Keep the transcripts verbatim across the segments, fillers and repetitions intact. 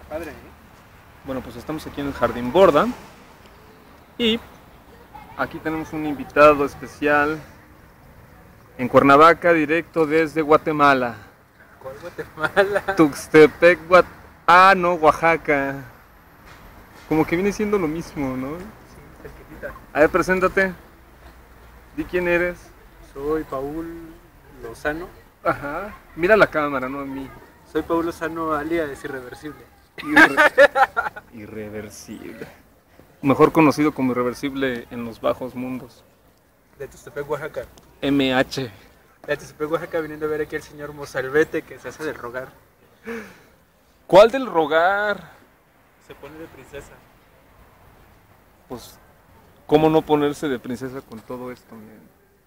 Padre, ¿eh? Bueno, pues estamos aquí en el Jardín Borda y aquí tenemos un invitado especial en Cuernavaca, directo desde Guatemala. ¿Cuál Guatemala? Tuxtepec, Guat... Ah, no, Oaxaca. Como que viene siendo lo mismo, ¿no? Sí, cerquitita. A ver, preséntate. Di quién eres. Soy Paul Lozano. Ajá. Mira la cámara, no a mí. Soy Paul Lozano, alias Irreversible. Irre... Irreversible. Mejor conocido como Irreversible en los bajos mundos. De Tuxtepec, Oaxaca. M H. De Tuxtepec, Oaxaca, viniendo a ver aquí al señor Mozalbete que se hace del rogar. ¿Cuál del rogar? Se pone de princesa. Pues, ¿cómo no ponerse de princesa con todo esto? Man?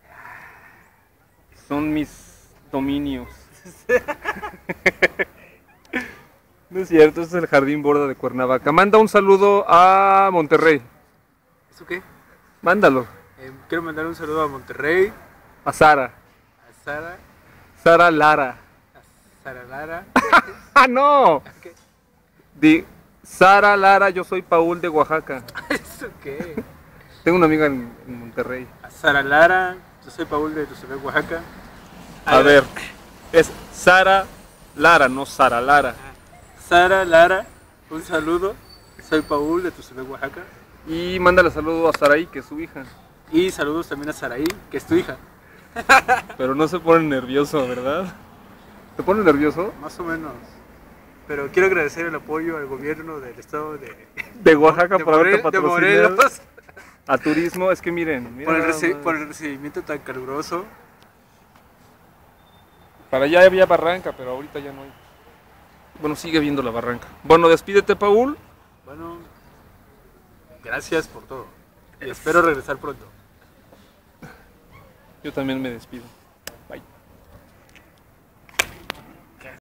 Son mis dominios. No es cierto, este es el Jardín Borda de Cuernavaca. Manda un saludo a Monterrey. ¿Eso qué? Mándalo. Eh, quiero mandar un saludo a Monterrey, A Sara. a Sara, Sara Lara. a Sara Lara. ¡Ah, no! ¿Qué? Di Sara Lara, yo soy Paul de Oaxaca. ¿Eso qué? Tengo una amiga en, en Monterrey. A Sara Lara, yo soy Paul de Tuxtepec, Oaxaca. A ver, es Sara Lara, no Sara Lara. Sara Lara, un saludo. Soy Paul de Tuxtepec, Oaxaca. Y mándale saludo a Saraí, que es su hija. Y saludos también a Saraí, que es tu hija. Pero no se pone nervioso, ¿verdad? ¿Te pone nervioso? Más o menos. Pero quiero agradecer el apoyo al gobierno del estado de, De Oaxaca de, por haberte Morel- de patrocinado. Morelos. A turismo, es que miren, mira Por el, nada reci- más. por el recibimiento tan caluroso. Para allá había barranca, pero ahorita ya no hay. Bueno, sigue viendo la barranca. Bueno, despídete, Paul. Bueno, gracias por todo. Y espero regresar pronto. Yo también me despido.